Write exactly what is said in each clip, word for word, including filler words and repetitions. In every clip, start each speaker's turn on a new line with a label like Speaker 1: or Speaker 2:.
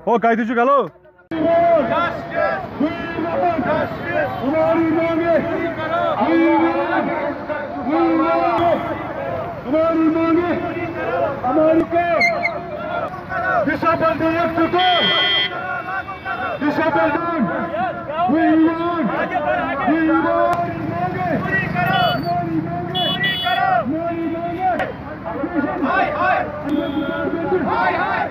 Speaker 1: ओ कायदे चुका लो।
Speaker 2: हमारी मांगे हमारी मांगे हमारी को डिसेबल एक्ट को disable we want we want पूरी करो हमारी मांगे हमारी मांगे हाय हाय हाय हाय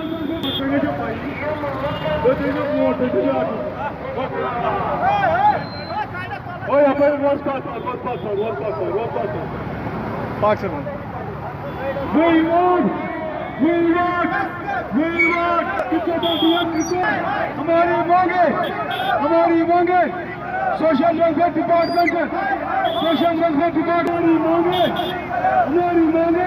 Speaker 2: Oh, yeah, but one spot, one spot, one spot, one spot.
Speaker 1: Boxer one.
Speaker 2: We want, we want, we want. Disable act हमारी मांगे, हमारी मांगे. Social welfare department, social welfare department हमारी मांगे, हमारी मांगे.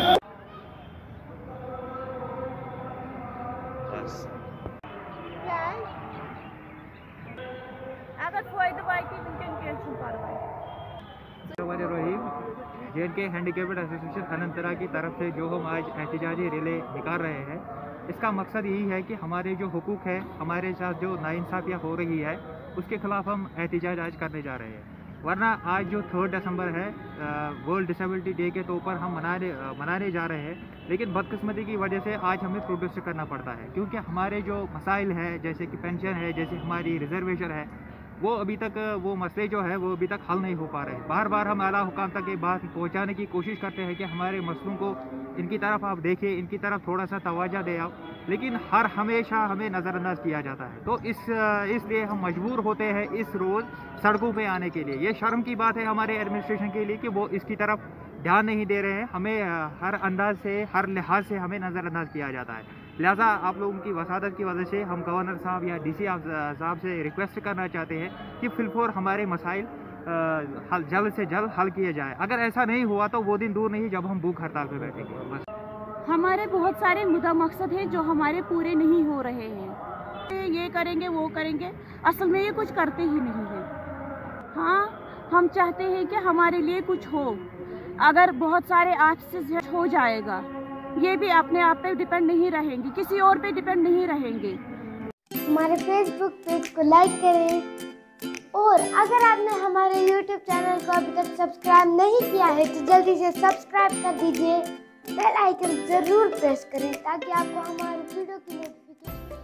Speaker 3: J and K handicapped association Anantara की तरफ से जो हम आज एहतजाजी रैली निकाल रहे हैं, इसका मकसद यही है कि हमारे जो हुकूक है, हमारे साथ जो नाइंसाफियाँ हो रही है, उसके खिलाफ हम एहतजाज आज करने जा रहे हैं। वरना आज जो थर्ड दिसंबर है, वर्ल्ड डिसेबिलिटी डे के तौर पर हम मनाने मनाने जा रहे हैं, लेकिन बदकिस्मती की वजह से आज हमें प्रोटेस्ट करना पड़ता है, क्योंकि हमारे जो मसाइल है, जैसे कि पेंशन है, जैसे हमारी रिजर्वेशन है, वो अभी तक वो मसले जो है वो अभी तक हल नहीं हो पा रहे हैं। बार बार हम आला हुकाम तक ये बात पहुंचाने की कोशिश करते हैं कि हमारे मसलों को इनकी तरफ आप देखें, इनकी तरफ थोड़ा सा तवज्जो दे आप, लेकिन हर हमेशा हमें नज़रअंदाज किया जाता है। तो इस इसलिए हम मजबूर होते हैं इस रोज़ सड़कों पे आने के लिए। ये शर्म की बात है हमारे एडमिनिस्ट्रेशन के लिए कि वो इसकी तरफ ध्यान नहीं दे रहे हैं। हमें हर अंदाज से, हर लिहाज से हमें नज़रअंदाज किया जाता है। लिहाजा आप लोगों की वसादत की वजह से हम गवर्नर साहब या डी सी साहब से रिक्वेस्ट करना चाहते हैं कि फिलफोर हमारे मसाइल हल जल्द से जल्द हल किए जाए। अगर ऐसा नहीं हुआ तो वो दिन दूर नहीं जब हम भूख हड़ताल पर बैठेंगे। बस
Speaker 4: हमारे बहुत सारे मुद्दा मकसद हैं जो हमारे पूरे नहीं हो रहे हैं। ये करेंगे वो करेंगे, असल में ये कुछ करते ही नहीं हैं। हाँ, हम चाहते हैं कि हमारे लिए कुछ हो। अगर बहुत सारे आपसे हो जाएगा, ये भी अपने आप पे डिपेंड नहीं रहेंगे, किसी और पे डिपेंड नहीं रहेंगे।
Speaker 5: हमारे फेसबुक पेज को लाइक करें और अगर आपने हमारे यूट्यूब चैनल को अभी तक सब्सक्राइब नहीं किया है तो जल्दी से सब्सक्राइब कर दीजिए। बेल आइकन जरूर प्रेस करें ताकि आपको हमारे वीडियो की नोटिफिकेशन